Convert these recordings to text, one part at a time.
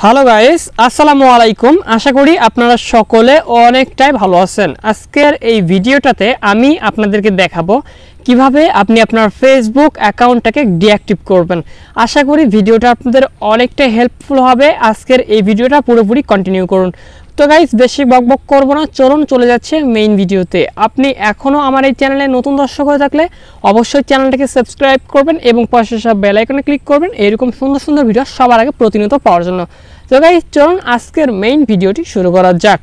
Hello guys, আসসালামু আলাইকুম। আশা করি আপনারা সকলে অনেকটাই ভালো আছেন। আজকের এই ভিডিওটাতে আমি আপনাদেরকে দেখাবো কিভাবে আপনি আপনার ফেসবুক অ্যাকাউন্টটাকে ডিঅ্যাক্টিভ করবেন। আশা করি ভিডিওটা আপনাদের অনেকটাই হেল্পফুল হবে। আজকের এই ভিডিওটা পুরোপুরি কন্টিনিউ করুন। তো গাইস, বেশি বকবক করব না, চলুন চলে যাচ্ছে মেইন ভিডিওতে। আপনি এখনও আমার এই চ্যানেলে নতুন দর্শক হয়ে থাকলে অবশ্যই চ্যানেলটাকে সাবস্ক্রাইব করবেন এবং পাশে সব বেল আইকনে ক্লিক করবেন এরকম সুন্দর সুন্দর ভিডিও সবার আগে প্রতিনিয়ত পাওয়ার জন্য। তো গাইস, চলুন আজকের মেইন ভিডিওটি শুরু করা যাক।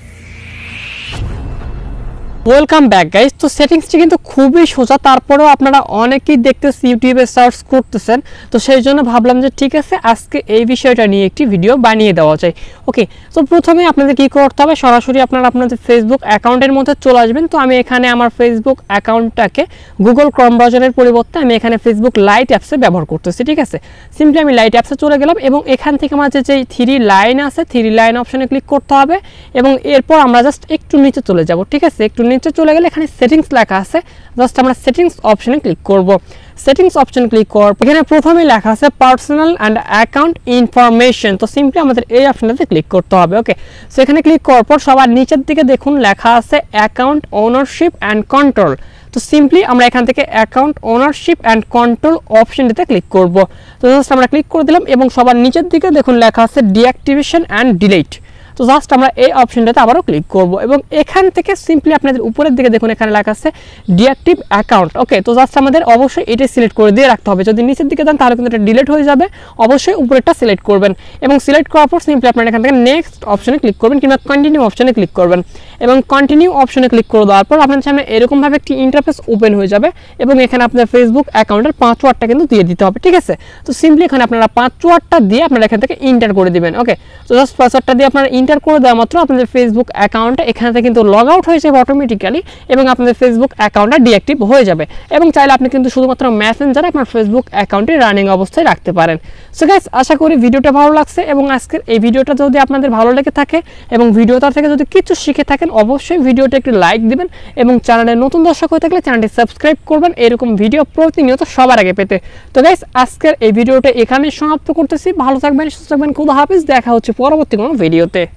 Welcome back guys. তো সেটিংসটি কিন্তু খুবই সোজা, তারপরেও আপনারা অনেকেই দেখতেছি ইউটিউবে সার্চ করতেছেন, তো সেই জন্য ভাবলাম যে ঠিক আছে আজকে এই বিষয়টা নিয়ে একটি ভিডিও বানিয়ে দেওয়া যায়। ওকে, তো প্রথমে আপনাদের কী করতে হবে, সরাসরি আপনারা আপনাদের ফেসবুক অ্যাকাউন্টের মধ্যে চলে আসবেন। তো আমি এখানে আমার ফেসবুক অ্যাকাউন্টটাকে গুগল ক্রোম ব্রাউজারের পরিবর্তে আমি এখানে ফেসবুক লাইট অ্যাপসে ব্যবহার করতেছি। ঠিক আছে, সিম্পলি আমি লাইট অ্যাপসে চলে গেলাম এবং এখান থেকে আমার যে থ্রি লাইন আছে, থ্রি লাইন অপশনে ক্লিক করতে হবে এবং এরপর আমরা জাস্ট একটু নিচে চলে যাব। ঠিক আছে, একটু নিচে চলে গেলে এখানে সেটিংস লেখা আছে, জাস্ট আমরা সেটিংস অপশনে ক্লিক করব। সেটিংস অপশনে ক্লিক করার পর এখানে প্রথমে লেখা আছে পার্সোনাল অ্যান্ড অ্যাকাউন্ট ইনফরমেশন। তো সিম্পলি আমাদের এই অপশনটাতে ক্লিক করতে হবে। ওকে, সো এখানে ক্লিক করার পর সবার নিচের দিকে দেখুন লেখা আছে অ্যাকাউন্ট ওনারশিপ অ্যান্ড কন্ট্রোল। তো সিম্পলি আমরা এখান থেকে অ্যাকাউন্ট ওনারশিপ অ্যান্ড কন্ট্রোল অপশনটিতে ক্লিক করব। তো জাস্ট আমরা ক্লিক করে দিলাম এবং সবার নিচের দিকে দেখুন লেখা আছে ডিঅ্যাক্টিভেশন অ্যান্ড ডিলিট। তো জাস্ট আমরা এই অপশনটাতে আবারও ক্লিক করব এবং এখান থেকে সিম্পলি আপনাদের উপরের দিকে দেখুন এখানে লেখা আছে ডিঅ্যাক্টিভ অ্যাকাউন্ট। ওকে, তো জাস্ট আমাদের অবশ্যই এটা সিলেক্ট করে দিয়ে রাখতে হবে। যদি নিচের দিকে দেন তাহলে কিন্তু এটা ডিলিট হয়ে যাবে। অবশ্যই উপরেরটা সিলেক্ট করবেন এবং সিলেক্ট করার পর সিম্পলি আপনারা এখান থেকে নেক্সট অপশনে ক্লিক করবেন কিংবা কন্টিনিউ অপশনে ক্লিক করবেন এবং কন্টিনিউ অপশনে ক্লিক করে দেওয়ার পর আপনাদের সামনে এরকমভাবে একটি ইন্টারফেস ওপেন হয়ে যাবে এবং এখানে আপনার ফেসবুক অ্যাকাউন্টের পাসওয়ার্ডটা কিন্তু দিয়ে দিতে হবে। ঠিক আছে, তো সিম্পলি এখানে আপনারা পাসওয়ার্ডটা দিয়ে আপনারা এখান থেকে ইন্টার করে দিবেন। ওকে, তো জাস্ট পাসওয়ার্ডটা দিয়ে আপনারা ইন্টার করে দেওয়া মাত্র আপনাদের ফেসবুক অ্যাকাউন্টে এখান থেকে কিন্তু লগ আউট হয়ে যাবে অটোমেটিক্যালি এবং আপনাদের ফেসবুক অ্যাকাউন্টটা ডিঅ্যাক্টিভ হয়ে যাবে এবং চাইলে আপনি কিন্তু শুধুমাত্র মেসেঞ্জারে আপনার ফেসবুক অ্যাকাউন্টে রানিং অবস্থায় রাখতে পারেন। সো গাইস, আশা করি ভিডিওটা ভালো লাগছে এবং আজকের এই ভিডিওটা যদি আপনাদের ভালো লেগে থাকে এবং ভিডিওটার থেকে যদি কিছু শিখে থাকেন অবশ্যই ভিডিওটা একটু লাইক দিবেন এবং চ্যানেলে নতুন দর্শক হয়ে থাকলে চ্যানেলটি সাবস্ক্রাইব করবেন এরকম ভিডিও প্রতিনিয়ত সবার আগে পেতে। তো গাইস, আজকের এই ভিডিওটা এখানেই সমাপ্ত করতেছি। ভালো থাকবেন, সুস্থ থাকবেন, খুদা হাফেজ। দেখা হচ্ছে পরবর্তী কোনো ভিডিওতে।